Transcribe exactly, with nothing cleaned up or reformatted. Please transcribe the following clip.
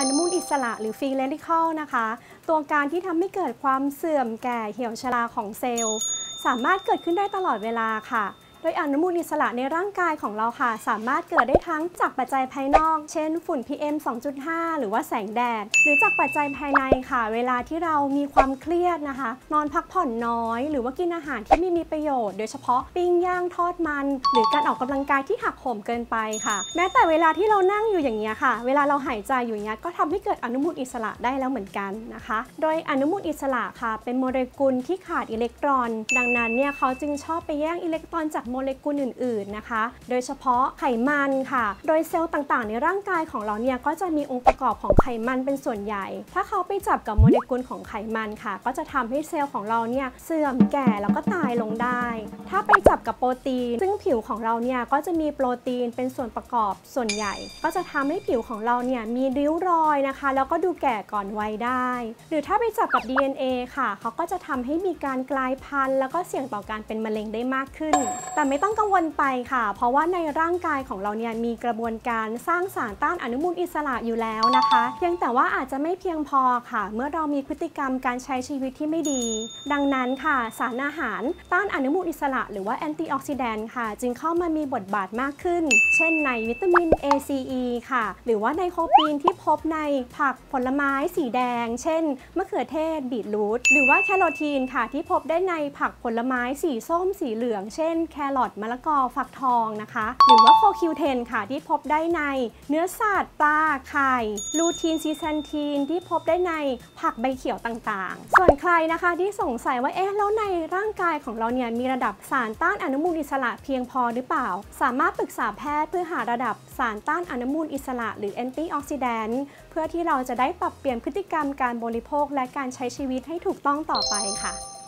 อนุมูลอิสระหรือฟรีเรดิคอลนะคะตัวการที่ทำให้เกิดความเสื่อมแก่เหี่ยวชราของเซลล์สามารถเกิดขึ้นได้ตลอดเวลาค่ะโดยอนุมูลอิสระในร่างกายของเราค่ะสามารถเกิดได้ทั้งจากปัจจัยภายนอกเช่นฝุ่น พี เอ็ม สองจุดห้า หรือว่าแสงแดดหรือจากปัจจัยภายในค่ะเวลาที่เรามีความเครียดนะคะนอนพักผ่อนน้อยหรือว่ากินอาหารที่ไม่มีประโยชน์โดยเฉพาะปิ้งย่างทอดมันหรือการออกกำลังกายที่หักโหมเกินไปค่ะแม้แต่เวลาที่เรานั่งอยู่อย่างเงี้ยค่ะเวลาเราหายใจอยู่อย่างเงี้ยก็ทำให้เกิดอนุมูลอิสระได้แล้วเหมือนกันนะคะโดยอนุมูลอิสระค่ะเป็นโมเลกุลที่ขาดอิเล็กตรอนดังนั้นเนี่ยเขาจึงชอบไปแย่งอิเล็กตรอนจากโมเลกุลอื่นนะคะโดยเฉพาะไขมันค่ะโดยเซลล์ต่างๆในร่างกายของเราเนี่ยก็จะมีองค์ประกอบของไขมันเป็นส่วนใหญ่ถ้าเขาไปจับกับโมเลกุลของไขมันค่ะก็จะทำให้เซลล์ของเราเนี่ยเสื่อมแก่แล้วก็ตายลงได้ถ้าไปจับกับโปรตีนซึ่งผิวของเราเนี่ยก็จะมีโปรตีนเป็นส่วนประกอบส่วนใหญ่ก็จะทำให้ผิวของเราเนี่ยมีริ้วรอยนะคะแล้วก็ดูแก่ก่อนวัยได้หรือถ้าไปจับกับ ดี เอ็น เอ ค่ะเขาก็จะทำให้มีการกลายพันธุ์แล้วก็เสี่ยงต่อการเป็นมะเร็งได้มากขึ้นแต่ไม่ต้องกังวลไปค่ะเพราะว่าในร่างกายของเราเนี่ยมีกระบวนการสร้างสารต้านอนุมูลอิสระอยู่แล้วนะคะเพียงแต่ว่าอาจจะไม่เพียงพอค่ะเมื่อเรามีพฤติกรรมการใช้ชีวิตที่ไม่ดีดังนั้นค่ะสารอาหารต้านอนุมูลอิสระหรือว่าแอนตี้ออกซิแดนต์ค่ะจึงเข้ามามีบทบาทมากขึ้นเช่นในวิตามิน เอ ซี อี ค่ะหรือว่าในโคปีนที่พบในผักผลไม้สีแดงเช่นมะเขือเทศบีทรูทหรือว่าแคโรทีนค่ะที่พบได้ในผักผลไม้สีส้มสีเหลืองเช่นแครอทมะละกอฟักทองนะคะหรือว่าโคคิวเทนค่ะที่พบได้ในเนื้อสัตว์ปลาไข่ลูทีนซีแซนทีนที่พบได้ในผักใบเขียวต่างๆส่วนใครนะคะที่สงสัยว่าเอ๊ะแล้วในร่างกายของเราเนี่ยมีระดับสารต้านอนุมูลอิสระเพียงพอหรือเปล่าสามารถปรึกษาแพทย์เพื่อหาระดับสารต้านอนุมูลอิสระหรือแอนตี้ออกซิแดนต์เพื่อที่เราจะได้ปรับเปลี่ยนพฤติกรรมการบริโภคและการใช้ชีวิตให้ถูกต้องต่อไปค่ะ